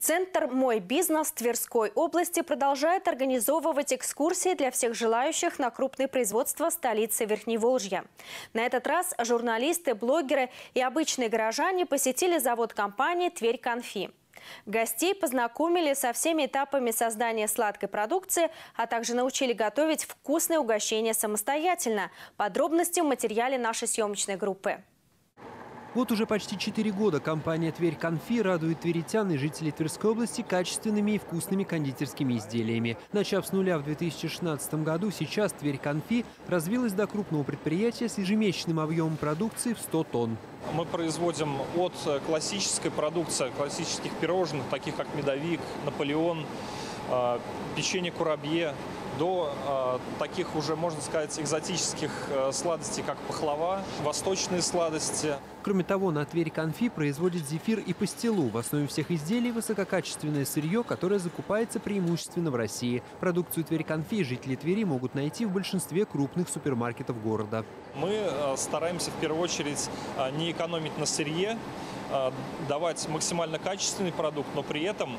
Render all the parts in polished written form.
Центр «Мой бизнес» Тверской области продолжает организовывать экскурсии для всех желающих на крупные производства столицы Верхневолжья. На этот раз журналисты, блогеры и обычные горожане посетили завод компании «Тверь Конфи». Гостей познакомили со всеми этапами создания сладкой продукции, а также научили готовить вкусные угощения самостоятельно. Подробности в материале нашей съемочной группы. Вот уже почти 4 года компания «Тверь Конфи» радует тверитян и жителей Тверской области качественными и вкусными кондитерскими изделиями. Начав с нуля в 2016 году, сейчас «Тверь Конфи» развилась до крупного предприятия с ежемесячным объемом продукции в 100 тонн. Мы производим от классической продукции, классических пирожных, таких как медовик, Наполеон, печенье курабье, до таких уже, можно сказать, экзотических сладостей, как пахлава, восточные сладости. Кроме того, на «Тверь Конфи» производит зефир и пастилу. В основе всех изделий высококачественное сырье, которое закупается преимущественно в России. Продукцию «Тверь Конфи» жители Твери могут найти в большинстве крупных супермаркетов города. Мы стараемся в первую очередь не экономить на сырье, давать максимально качественный продукт, но при этом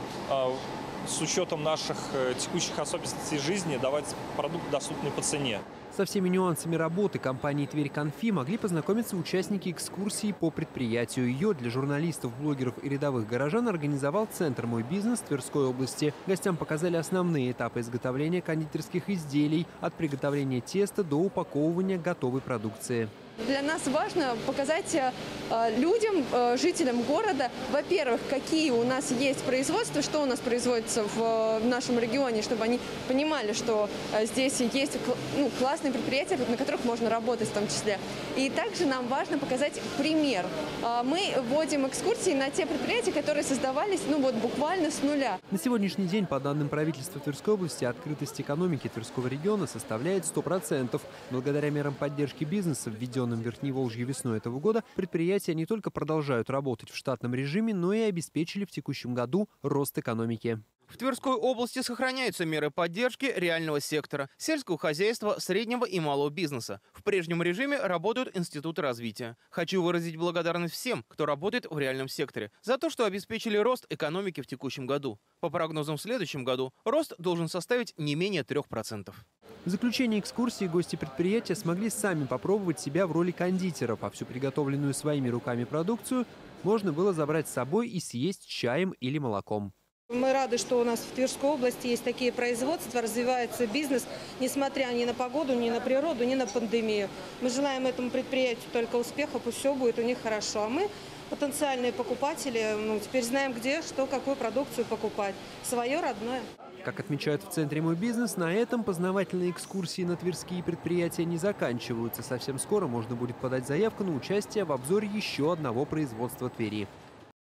с учетом наших текущих особенностей жизни давать продукт доступный по цене. Со всеми нюансами работы компании «Тверь Конфи» могли познакомиться участники экскурсии по предприятию. Ее для журналистов, блогеров и рядовых горожан организовал Центр «Мой бизнес» Тверской области. Гостям показали основные этапы изготовления кондитерских изделий, от приготовления теста до упаковывания готовой продукции. Для нас важно показать людям, жителям города, во-первых, какие у нас есть производства, что у нас производится в нашем регионе, чтобы они понимали, что здесь есть классные предприятия, на которых можно работать в том числе. И также нам важно показать пример. Мы вводим экскурсии на те предприятия, которые создавались буквально с нуля. На сегодняшний день, по данным правительства Тверской области, открытость экономики Тверского региона составляет 100%. Благодаря мерам поддержки бизнеса, введенным в Верхневолжье весной этого года, предприятия не только продолжают работать в штатном режиме, но и обеспечили в текущем году рост экономики. В Тверской области сохраняются меры поддержки реального сектора, сельского хозяйства, среднего и малого бизнеса. В прежнем режиме работают институты развития. Хочу выразить благодарность всем, кто работает в реальном секторе, за то, что обеспечили рост экономики в текущем году. По прогнозам в следующем году рост должен составить не менее 3%. В заключение экскурсии гости предприятия смогли сами попробовать себя в роли кондитеров, а всю приготовленную своими руками продукцию можно было забрать с собой и съесть чаем или молоком. Мы рады, что у нас в Тверской области есть такие производства, развивается бизнес, несмотря ни на погоду, ни на природу, ни на пандемию. Мы желаем этому предприятию только успеха, пусть все будет у них хорошо. А мы, потенциальные покупатели, теперь знаем, где, что, какую продукцию покупать. Свое родное. Как отмечают в Центре «Мой бизнес», на этом познавательные экскурсии на тверские предприятия не заканчиваются. Совсем скоро можно будет подать заявку на участие в обзоре еще одного производства Твери.